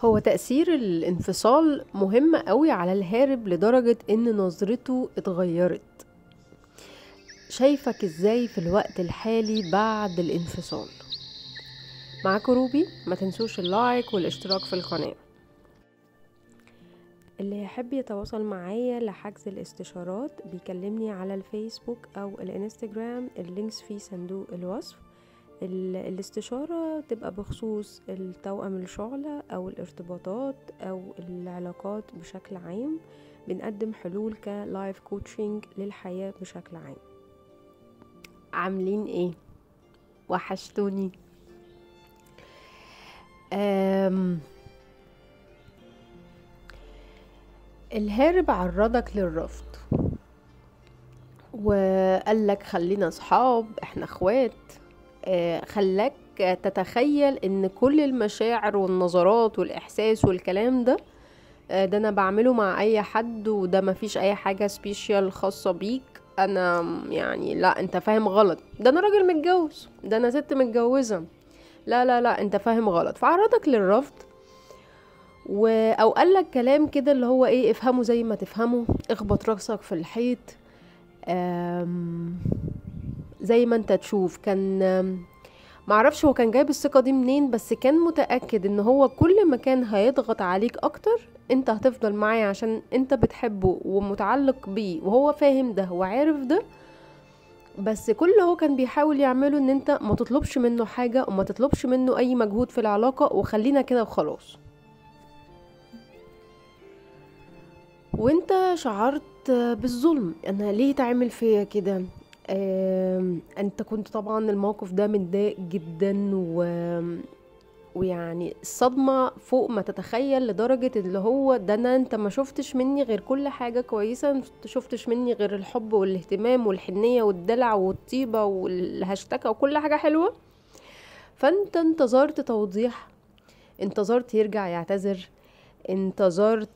هو تأثير الانفصال مهم قوي على الهارب لدرجة ان نظرته اتغيرت. شايفك ازاي في الوقت الحالي بعد الانفصال؟ معاكم روبي، ما تنسوش اللايك والاشتراك في القناة. اللي يحب يتواصل معايا لحجز الاستشارات بيكلمني على الفيسبوك او الانستجرام، اللينكس في صندوق الوصف. الاستشارة تبقى بخصوص التوأم الشعلة او الارتباطات او العلاقات بشكل عام. بنقدم حلول كلايف كوتشنج للحياة بشكل عام. عاملين ايه؟ وحشتوني. الهارب عرضك للرفض وقالك خلينا اصحاب، احنا اخوات. خلاك تتخيل ان كل المشاعر والنظرات والاحساس والكلام ده ده انا بعمله مع اي حد، وده مفيش اي حاجة سبيشال خاصة بيك. انا يعني لا، انت فاهم غلط، ده انا راجل متجوز، ده انا ست متجوزة. لا لا لا، انت فاهم غلط، فعرضك للرفض او قالك كلام كده اللي هو ايه، افهمه زي ما تفهمه، اخبط راسك في الحيط. زي ما انت تشوف. كان معرفش هو كان جايب الثقة دي منين، بس كان متأكد ان هو كل ما كان هيضغط عليك اكتر انت هتفضل معاه عشان انت بتحبه ومتعلق بيه، وهو فاهم ده وعارف ده. بس كل هو كان بيحاول يعمله ان انت ما تطلبش منه حاجة وما تطلبش منه اي مجهود في العلاقة، وخلينا كده وخلاص. وانت شعرت بالظلم، انا ليه تعمل فيا كده؟ انت كنت طبعا الموقف ده متضايق جدا ويعني الصدمة فوق ما تتخيل، لدرجة اللي هو ده انت ما شفتش مني غير كل حاجة كويسة، ما شفتش مني غير الحب والاهتمام والحنية والدلع والطيبة والهشتكة وكل حاجة حلوة. فانت انتظرت توضيح، انتظرت يرجع يعتذر، انتظرت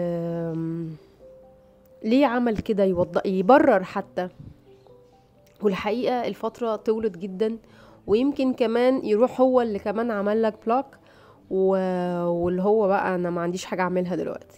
ليه عمل كده، يبرر حتى. والحقيقة الفترة طولت جدا، ويمكن كمان يروح هو اللي كمان عمل لك بلوك واللي هو بقى انا ما عنديش حاجة اعملها دلوقتي.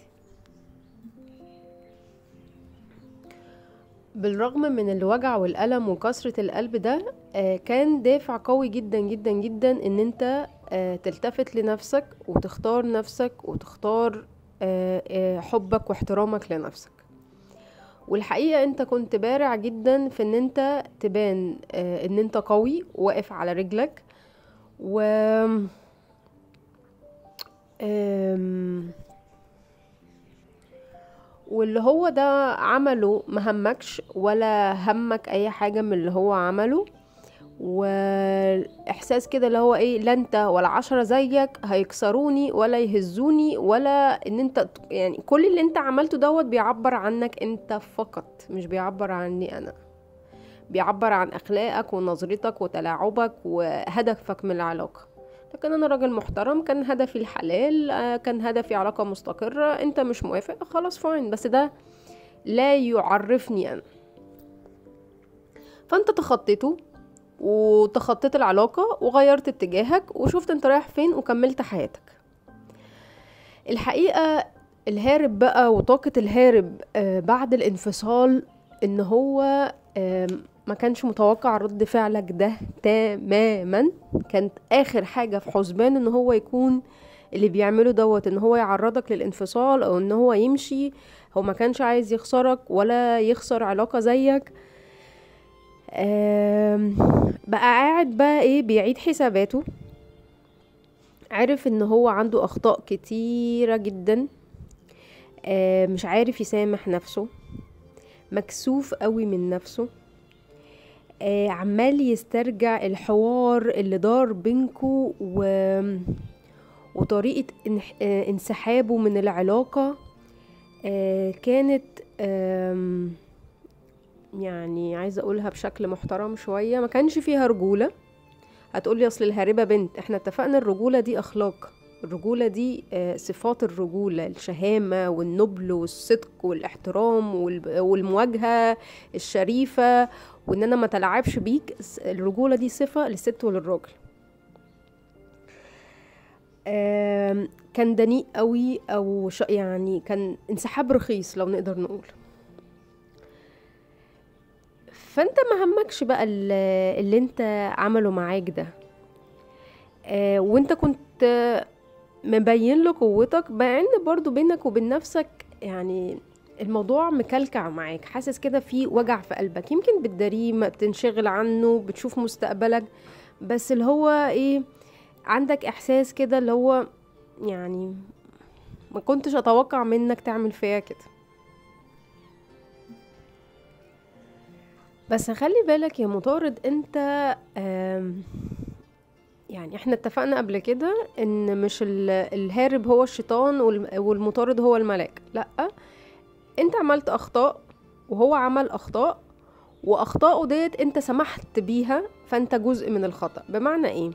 بالرغم من الوجع والألم وكسرة القلب ده، كان دافع قوي جدا جدا جدا ان انت تلتفت لنفسك وتختار نفسك وتختار حبك واحترامك لنفسك. والحقيقة انت كنت بارع جدا في ان انت تبان ان انت قوي واقف على رجلك، و واللي هو ده عمله مهمكش ولا همك اي حاجة من اللي هو عمله. واحساس كده اللي هو ايه، لا انت ولا 10 زيك هيكسروني ولا يهزوني، ولا ان انت يعني كل اللي انت عملته دوت بيعبر عنك انت فقط، مش بيعبر عني انا. بيعبر عن اخلاقك ونظرتك وتلاعبك وهدفك من العلاقة. لكن انا راجل محترم، كان هدفي الحلال، كان هدفي علاقة مستقرة، انت مش موافق خلاص فاين، بس ده لا يعرفني انا. فانت تخطيته وتخطيت العلاقة وغيرت اتجاهك وشفت انت رايح فين وكملت حياتك. الحقيقة الهارب بقى وطاقة الهارب بعد الانفصال ان هو ما كانش متوقع رد فعلك ده تماما. كانت اخر حاجة في حسبان ان هو يكون اللي بيعمله دوت ان هو يعرضك للانفصال او ان هو يمشي. هو ما كانش عايز يخسرك ولا يخسر علاقة زيك. بقى قاعد بقى ايه، بيعيد حساباته. عارف ان هو عنده اخطاء كتيرة جدا، مش عارف يسامح نفسه، مكسوف قوي من نفسه، عمال يسترجع الحوار اللي دار بينكو وطريقة انسحابه من العلاقة. كانت يعني عايزة اقولها بشكل محترم شوية، ما كانش فيها رجولة. هتقولي اصل الهاربة بنت، احنا اتفقنا الرجولة دي اخلاق، الرجولة دي صفات الرجولة، الشهامة والنبل والصدق والاحترام والمواجهة الشريفة، وان انا ما تلعبش بيك. الرجولة دي صفة للست وللراجل. كان دنيء قوي، او يعني كان انسحاب رخيص لو نقدر نقول. فانت ما همكش بقى اللي انت عمله معاك ده، وانت كنت مبين له قوتك، مع ان برضو بينك وبين نفسك يعني الموضوع مكلكع معاك، حاسس كده في وجع في قلبك، يمكن بتداريه، ما بتنشغل عنه، بتشوف مستقبلك، بس اللي هو ايه، عندك احساس كده اللي هو يعني ما كنتش اتوقع منك تعمل فيها كده. بس خلي بالك يا مطارد، انت يعني احنا اتفقنا قبل كده ان مش الهارب هو الشيطان والمطارد هو الملاك، لا، انت عملت اخطاء وهو عمل اخطاء، واخطائه ديت انت سمحت بيها، فانت جزء من الخطأ. بمعنى ايه؟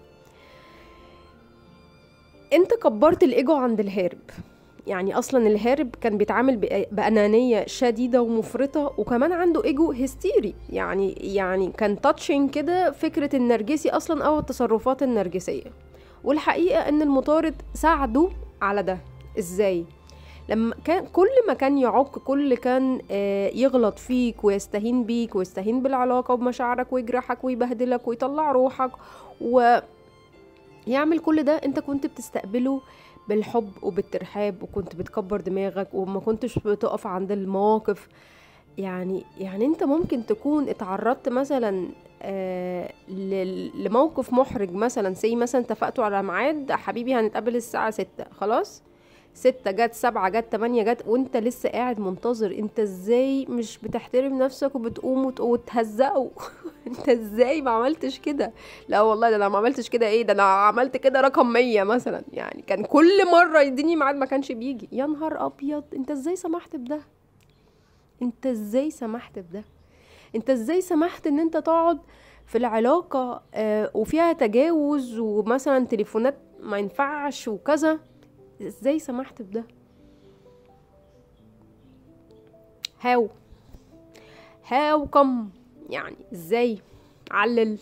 انت كبرت الايجو عند الهارب، يعني اصلا الهارب كان بيتعامل بانانيه شديده ومفرطه، وكمان عنده ايجو هستيري، يعني كان تاتشنج كده فكره النرجسي اصلا او التصرفات النرجسيه. والحقيقه ان المطارد ساعده على ده. ازاي؟ لما كان كل ما كان يعق، كل كان يغلط فيك ويستهين بيك ويستهين بالعلاقه وبمشاعرك ويجرحك ويبهدلك ويطلع روحك ويعمل كل ده، انت كنت بتستقبله بالحب وبالترحاب، وكنت بتكبر دماغك وما كنتش بتقف عند المواقف. يعني انت ممكن تكون اتعرضت مثلا لموقف محرج، مثلا مثلا اتفقتوا على ميعاد، حبيبي هنتقابل الساعة 6، خلاص 6 جت، 7 جت، 8 جت، وانت لسه قاعد منتظر. انت ازاي مش بتحترم نفسك وبتقوم وتهزقوا؟ انت ازاي ما عملتش كده؟ لا والله، ده انا ما عملتش كده، ايه ده، انا عملت كده رقم 100 مثلا. يعني كان كل مرة يديني ميعاد ما كانش بيجي. يا نهار ابيض، انت ازاي سمحت بده؟ انت ازاي سمحت بده؟ انت ازاي سمحت ان انت تقعد في العلاقة وفيها تجاوز، ومثلا تليفونات ما ينفعش وكذا؟ ازاي سمحت بده؟ هاو كم، يعني ازاي؟ علل.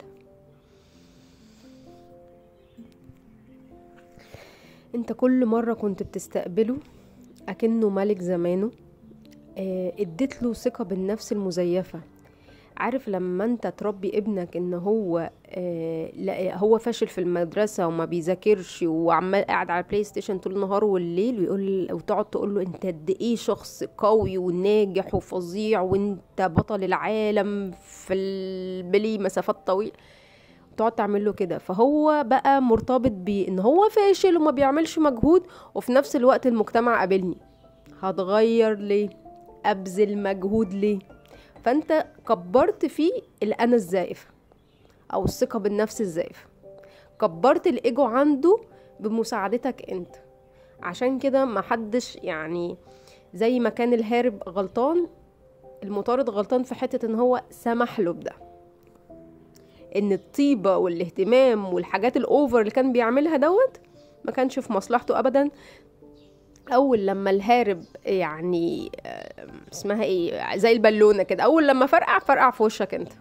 انت كل مرة كنت بتستقبله اكنه ملك زمانه، اديت له ثقة بالنفس المزيفة. عارف لما انت تربي ابنك ان هو لا هو فاشل في المدرسة وما بيذاكرش وعمال قاعد على البلاي ستيشن طول النهار والليل، وتقعد تقول له انت قد ايه شخص قوي وناجح وفظيع وانت بطل العالم في البلي مسافات طويلة، تقعد تعمل له كده، فهو بقى مرتبط بيه ان هو فاشل وما بيعملش مجهود، وفي نفس الوقت المجتمع قابلني. هتغير ليه؟ ابذل مجهود ليه؟ فانت كبرت فيه الانا الزائفة او الثقة بالنفس الزائفة، كبرت الايجو عنده بمساعدتك انت. عشان كده محدش، يعني زي ما كان الهارب غلطان، المطارد غلطان في حتة ان هو سمح له بده، ان الطيبة والاهتمام والحاجات الاوفر اللي كان بيعملها ما كانش في مصلحته ابدا. اول لما الهارب يعني اسمها ايه، زي البالونة كده، اول لما فرقع في وشك انت.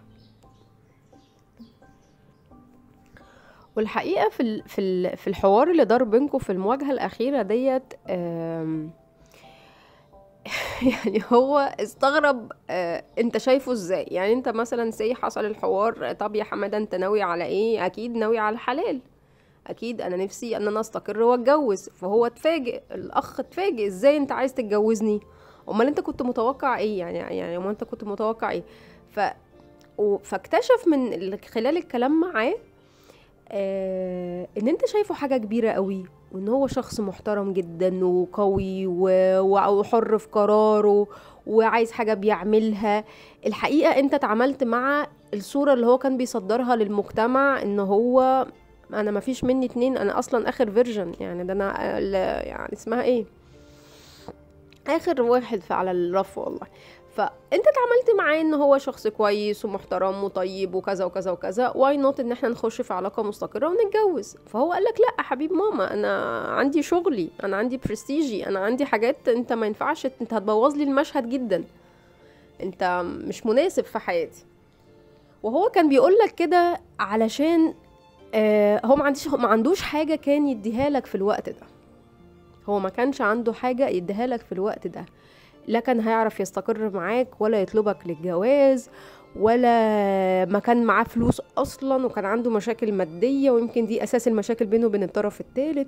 والحقيقة في الحوار اللي دار بينكم في المواجهة الأخيرة ديت يعني هو استغرب انت شايفه ازاي. يعني انت مثلا حصل الحوار، طب يا حمادة انت ناوي على ايه؟ اكيد ناوي على الحلال، اكيد انا نفسي ان انا استقر واتجوز. فهو اتفاجئ، الاخ اتفاجئ، ازاي انت عايز تتجوزني؟ امال انت كنت متوقع ايه؟ يعني امال انت كنت متوقع ايه؟ فاكتشف من خلال الكلام معاه ان انت شايفه حاجة كبيرة قوي، وان هو شخص محترم جدا وقوي وحر في قراره وعايز حاجة بيعملها. الحقيقة انت اتعاملت مع الصورة اللي هو كان بيصدرها للمجتمع، ان هو انا ما فيش مني اتنين، انا اصلا اخر فيرجن، يعني ده انا يعني اسمها ايه، اخر واحد على الرف والله. فانت اتعاملت معاه ان هو شخص كويس ومحترم وطيب وكذا وكذا وكذا، واي نوت ان احنا نخش في علاقه مستقره ونتجوز. فهو قالك لا حبيب ماما، انا عندي شغلي، انا عندي برستيجي، انا عندي حاجات، انت ما ينفعش، انت هتبوظ لي المشهد جدا، انت مش مناسب في حياتي. وهو كان بيقولك كده علشان هو ما عندوش حاجة كان يديها لك في الوقت ده. هو ما كانش عنده حاجة يديها لك في الوقت ده، لا كان هيعرف يستقر معاك ولا يطلبك للجواز، ولا ما كان معاه فلوس اصلا، وكان عنده مشاكل مادية، ويمكن دي اساس المشاكل بينه وبين الطرف الثالث.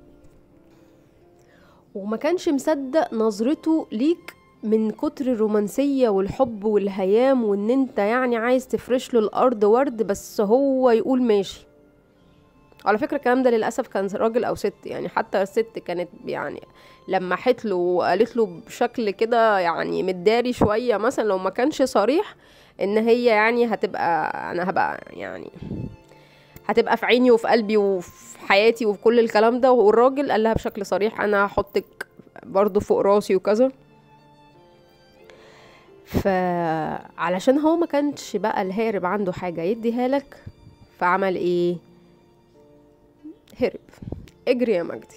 وما كانش مصدق نظرته ليك من كتر الرومانسية والحب والهيام، وان انت يعني عايز تفرش له الارض ورد بس هو يقول ماشي. على فكرة الكلام ده للأسف كان راجل أو ست، يعني حتى الست كانت يعني لمحت له وقالت له بشكل كده يعني متداري شوية، مثلا لو ما كانش صريح ان هي يعني انا هبقى يعني هتبقى في عيني وفي قلبي وفي حياتي وفي كل الكلام ده، والراجل قال لها بشكل صريح انا هحطك برضو فوق راسي وكذا. فعلشان هو ما كانش بقى الهارب عنده حاجة يديها لك، فعمل ايه؟ هرب. اجري يا مجدي.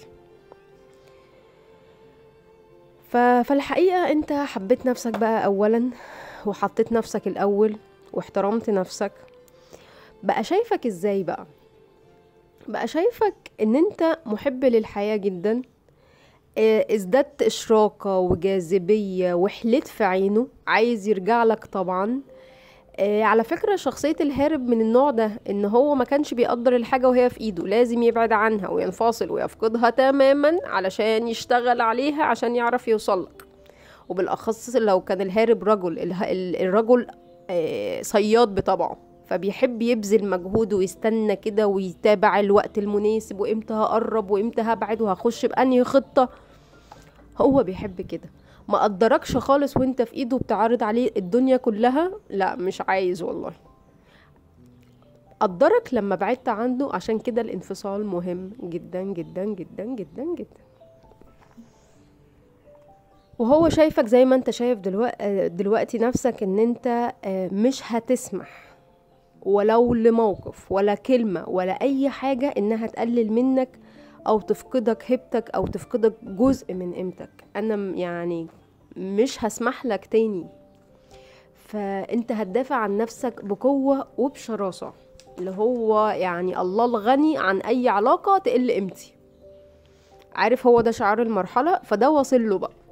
فالحقيقة انت حبيت نفسك بقى اولا، وحطيت نفسك الاول، واحترمت نفسك. بقى شايفك ازاي بقى شايفك ان انت محب للحياة جدا، ازددت اشراقة وجاذبية وحليت في عينه، عايز يرجع لك طبعا. على فكرة شخصية الهارب من النوع ده، ان هو ما كانش بيقدر الحاجة وهي في ايده، لازم يبعد عنها وينفصل ويفقدها تماما علشان يشتغل عليها عشان يعرف يوصلك. وبالاخص لو كان الهارب رجل، الرجل صياد بطبعه، فبيحب يبذل مجهود ويستنى كده ويتابع الوقت المناسب، وامتى هقرب وامتى هبعد وهخش بأنهي خطة. هو بيحب كده. ما قدركش خالص وانت في ايده بتعرض عليه الدنيا كلها، لا مش عايز والله. قدرك لما بعدت عنه، عشان كده الانفصال مهم جدا جدا جدا جدا جدا. وهو شايفك زي ما انت شايف دلوقتي نفسك، ان انت مش هتسمح ولو لموقف ولا كلمة ولا اي حاجة انها تقلل منك او تفقدك هيبتك او تفقدك جزء من قيمتك. انا يعني مش هسمح لك تاني. فانت هتدافع عن نفسك بقوة وبشراسة، اللي هو يعني الله الغني عن اي علاقة تقل قيمتي. عارف هو ده شعار المرحلة، فده واصل له بقى.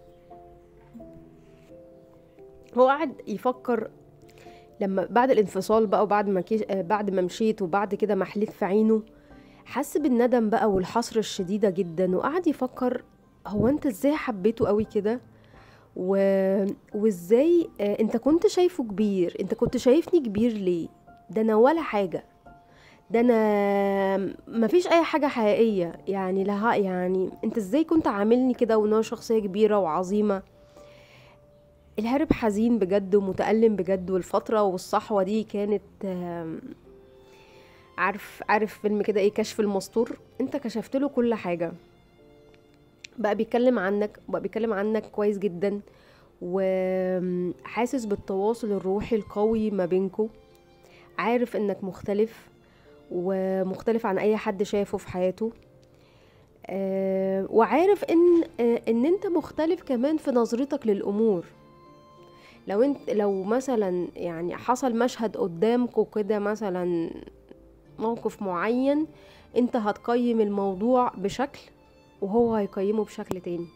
هو قاعد يفكر لما بعد الانفصال بقى، وبعد ما بعد ما مشيت وبعد كده ما حليت في عينه، حس بالندم بقى والحسرة الشديدة جدا، وقعد يفكر هو انت ازاي حبيته قوي كده، وازاي انت كنت شايفه كبير، انت كنت شايفني كبير ليه؟ ده انا ولا حاجة، ده انا مفيش اي حاجة حقيقية يعني لها، يعني انت ازاي كنت عاملني كده وانا شخصية كبيرة وعظيمة؟ الهارب حزين بجد ومتألم بجد، والفترة والصحوة دي كانت عارف فيلم كده ايه، كشف المستور؟ انت كشفت له كل حاجة. بقى بيتكلم عنك كويس جدا، وحاسس بالتواصل الروحي القوي ما بينكو، عارف انك مختلف ومختلف عن اي حد شافه في حياته. وعارف ان انت مختلف كمان في نظرتك للامور. لو مثلا يعني حصل مشهد قدامكوا كده، مثلا موقف معين، انت هتقيم الموضوع بشكل وهو هيقيمه بشكل تاني.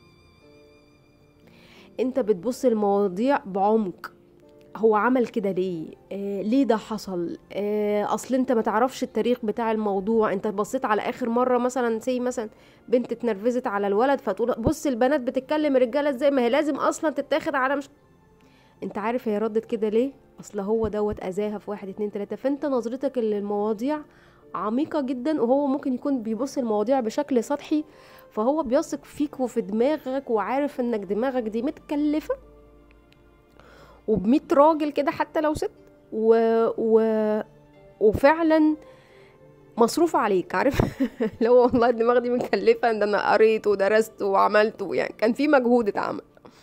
انت بتبص المواضيع بعمق، هو عمل كده ليه؟ ليه ده حصل؟ اصل انت ما تعرفش التاريخ بتاع الموضوع. انت بصيت على اخر مرة مثلا مثلا بنت اتنرفزت على الولد، فتقول بص البنات بتتكلم الرجالة ازاي، ما هي لازم اصلا تتاخد على مش. انت عارف هي ردت كده ليه؟ اصل هو دوت اذاها في 1 2 3. فانت نظرتك للمواضيع عميقة جدا، وهو ممكن يكون بيبص المواضيع بشكل سطحي، فهو بيثق فيك وفي دماغك، وعارف انك دماغك دي متكلفة وب100 راجل كده حتى لو ست، و... وفعلا مصروف عليك. عارف لو والله الدماغ دي متكلفة، ان انا قريت ودرست وعملت، يعني كان في مجهود اتعمل.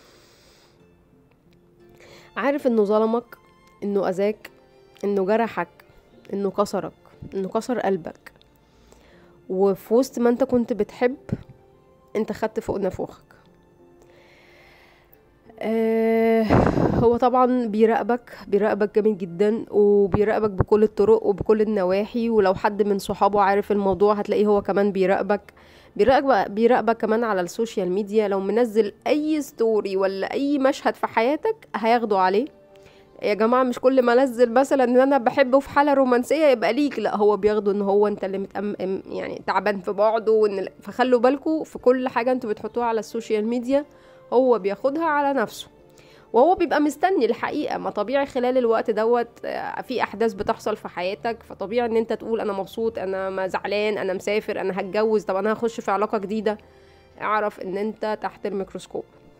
عارف انه ظلمك، انه اذاك، انه جرحك، انه كسرك، انه كسر قلبك، وفي وسط ما انت كنت بتحب انت خدت فوق نافوخك. هو طبعا بيراقبك جامد جدا، وبيراقبك بكل الطرق وبكل النواحي، ولو حد من صحابه عارف الموضوع هتلاقيه هو كمان بيراقبك كمان على السوشيال ميديا. لو منزل اي ستوري ولا اي مشهد في حياتك هياخدوا عليه. يا جماعة مش كل ما انزل مثلا ان انا بحبه في حالة رومانسية يبقى ليك، لا، هو بياخدوا ان هو انت اللي يعني تعبان في بعضه، فخلوا بالكوا في كل حاجة انتوا بتحطوها على السوشيال ميديا هو بياخدها على نفسه، وهو بيبقى مستني الحقيقة. ما طبيعي خلال الوقت دوت في احداث بتحصل في حياتك، فطبيعي ان انت تقول انا مبسوط، انا ما زعلان، انا مسافر، انا هتجوز، طب انا هخش في علاقة جديدة. اعرف ان انت تحت الميكروسكوب.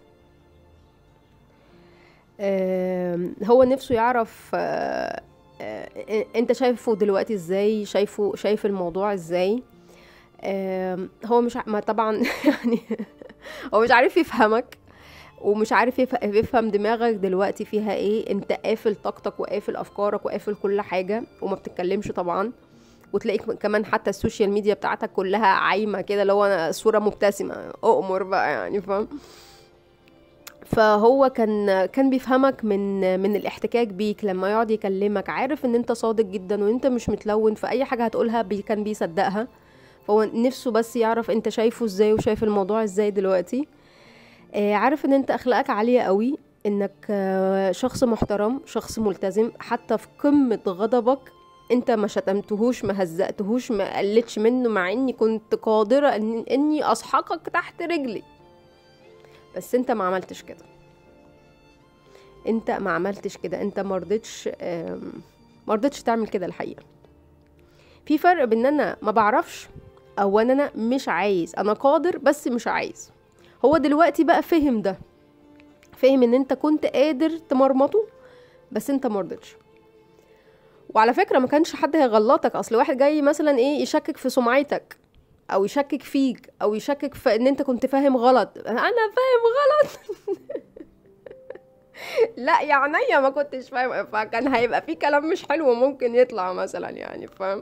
هو نفسه يعرف انت شايفه دلوقتي ازاي، شايف الموضوع ازاي. هو مش ما طبعا يعني هو مش عارف يفهمك، ومش عارف يفهم دماغك دلوقتي فيها ايه. انت قافل طاقتك وقافل افكارك وقافل كل حاجة وما بتتكلمش طبعا، وتلاقيك كمان حتى السوشيال ميديا بتاعتك كلها عايمة كده، لو انا صورة مبتسمة اؤمر بقى يعني، فاهم. فهو كان بيفهمك من الاحتكاك بيك، لما يقعد يكلمك عارف ان انت صادق جدا وان انت مش متلون في اي حاجة هتقولها، كان بيصدقها. فهو نفسه بس يعرف انت شايفه ازاي وشايف الموضوع ازاي دلوقتي. عارف ان انت اخلاقك عالية قوي، انك شخص محترم، شخص ملتزم، حتى في قمة غضبك انت ما شتمتهوش، ما هزقتهوش، ما قلتش منه، مع اني كنت قادرة اني اسحقك تحت رجلي، بس انت ما عملتش كده. انت مرضتش تعمل كده. الحقيقة في فرق بين انا ما بعرفش او ان انا مش عايز، انا قادر بس مش عايز. هو دلوقتي بقى فهم ان انت كنت قادر تمرمطه بس انت مرضتش. وعلى فكرة ما كانش حد هيغلطك، اصل واحد جاي مثلا ايه يشكك في سمعتك او يشكك فيك او يشكك في ان انت كنت فاهم غلط. انا فاهم غلط لا يا عينيا ما كنتش فاهم، فكان هيبقى في كلام مش حلو ممكن يطلع مثلا يعني، فاهم.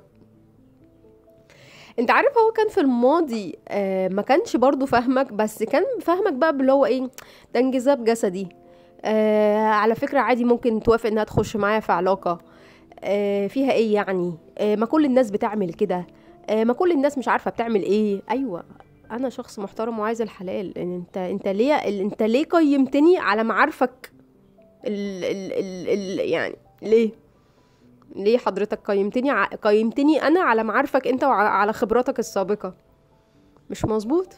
انت عارف هو كان في الماضي ما كانش برضو فاهمك، بس كان فاهمك بقى باللي هو ايه، ده انجذاب جسدي. على فكرة عادي ممكن توافق انها تخش معايا في علاقة، فيها ايه يعني، ما كل الناس بتعمل كده، ما كل الناس مش عارفة بتعمل ايه. ايوه انا شخص محترم وعايز الحلال. انت ليه قيمتني على معارفك؟ يعني ليه حضرتك قيمتني انا على معارفك انت وعلى خبراتك السابقة؟ مش مظبوط.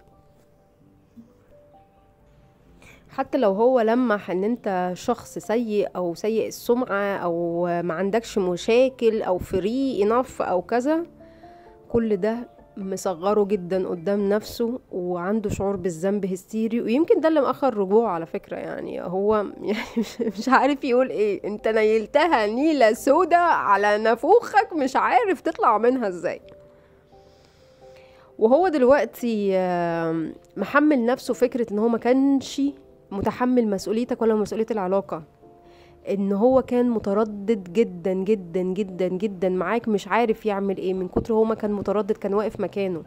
حتى لو هو لمح ان انت شخص سيء او سيء السمعة او ما عندكش مشاكل او فري انف او كذا، كل ده مصغره جدا قدام نفسه وعنده شعور بالذنب هستيري، ويمكن ده اللي مأخر رجوعه على فكرة. يعني هو يعني مش عارف يقول ايه. انت نيلتها نيلة سودا على نافوخك مش عارف تطلع منها ازاي. وهو دلوقتي محمل نفسه فكرة ان هو ما كانش متحمل مسؤوليتك ولا مسؤولية العلاقة، ان هو كان متردد جدا جدا جدا جدا معاك، مش عارف يعمل ايه من كتر هو ما كان متردد، كان واقف مكانه.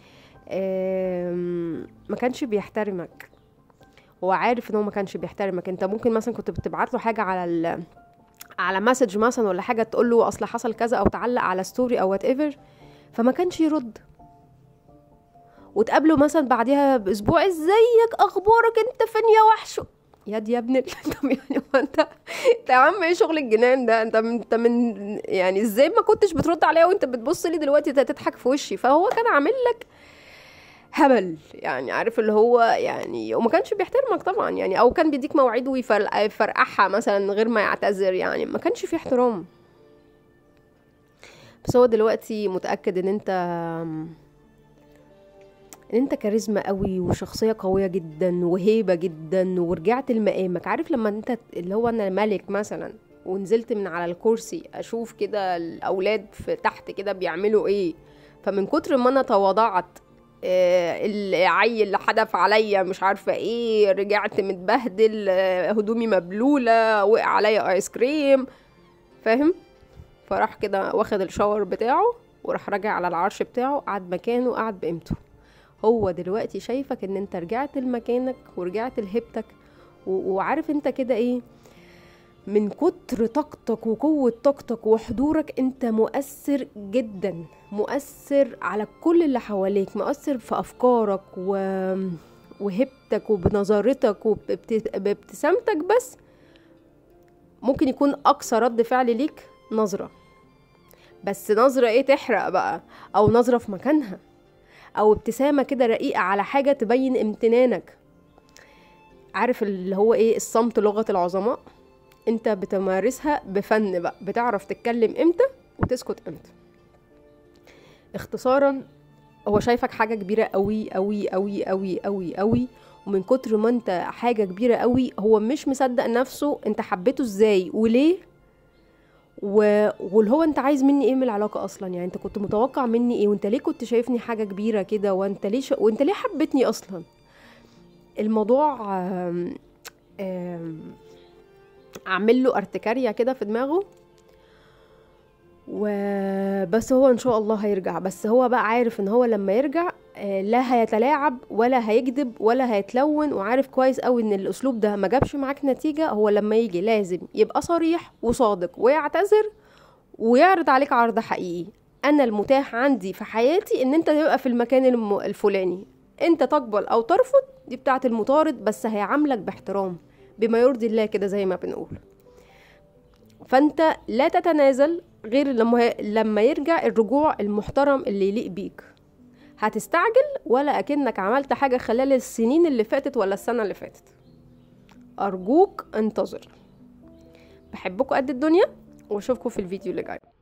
ما كانش بيحترمك. هو عارف ان هو ما كانش بيحترمك. انت ممكن مثلا كنت بتبعت له حاجة على مسج مثلا ولا حاجة، تقول له اصل حصل كذا، او تعلق على ستوري او وات ايفر، فما كانش يرد. وتقابله مثلا بعدها باسبوع، ازيك، اخبارك، انت فين يا وحش؟ يا ابن طب يعني انت يا عم ايه شغل الجنان ده؟ انت من يعني ازاي ما كنتش بترد عليا وانت بتبص لي دلوقتي تضحك في وشي؟ فهو كان عامل لك هبل يعني، عارف اللي هو يعني، وما كانش بيحترمك طبعا يعني، او كان بيديك مواعيد ويفرقعها مثلا من غير ما يعتذر، يعني ما كانش فيه احترام. بس هو دلوقتي متأكد ان انت كاريزما قوي وشخصية قوية جدا وهيبة جدا، ورجعت لمقامك. عارف لما انت اللي هو انا ملك مثلا ونزلت من على الكرسي اشوف كده الاولاد في تحت كده بيعملوا ايه، فمن كتر ما انا تواضعت العيل اللي حدف عليا مش عارفة ايه، رجعت متبهدل، هدومي مبلولة، وقع عليا ايس كريم، فاهم. فراح كده واخد الشاور بتاعه وراح راجع على العرش بتاعه، قعد مكانه، قعد بقيمته. هو دلوقتي شايفك ان انت رجعت لمكانك ورجعت لهيبتك، وعارف انت كده ايه، من كتر طاقتك وقوة طاقتك وحضورك انت مؤثر جدا، مؤثر على كل اللي حواليك، مؤثر في افكارك وهبتك وبنظرتك وبابتسامتك. بس ممكن يكون اقصى رد فعل ليك نظرة، بس نظرة ايه تحرق بقى، او نظرة في مكانها، او ابتسامة كده رقيقة على حاجة تبين امتنانك. عارف اللي هو ايه، الصمت لغة العظماء. انت بتمارسها بفن بقى، بتعرف تتكلم امتى وتسكت امتى. اختصارا، هو شايفك حاجة كبيرة قوي قوي قوي قوي قوي قوي، ومن كتر ما انت حاجة كبيرة قوي هو مش مصدق نفسه انت حبيته ازاي وليه، واللي هو انت عايز مني ايه من العلاقة اصلا. يعني انت كنت متوقع مني ايه، وانت ليه كنت شايفني حاجة كبيرة كده، وانت ليه حبيتني اصلا. الموضوع اعمل له ارتكارية كده في دماغه، وبس هو ان شاء الله هيرجع. بس هو بقى عارف ان هو لما يرجع لا هيتلاعب ولا هيكذب ولا هيتلون، وعارف كويس قوي ان الاسلوب ده ما جابش معاك نتيجة. هو لما يجي لازم يبقى صريح وصادق ويعتذر ويعرض عليك عرض حقيقي. انا المتاح عندي في حياتي ان انت تبقى في المكان الفلاني، انت تقبل او ترفض دي بتاعة المطارد، بس هيعاملك باحترام بما يرضي الله كده زي ما بنقول. فانت لا تتنازل غير لما يرجع الرجوع المحترم اللي يليق بيك. هتستعجل ولا اكنك عملت حاجة خلال السنين اللي فاتت ولا السنة اللي فاتت. ارجوك انتظر. بحبكم قد الدنيا، واشوفكم في الفيديو اللي جاي.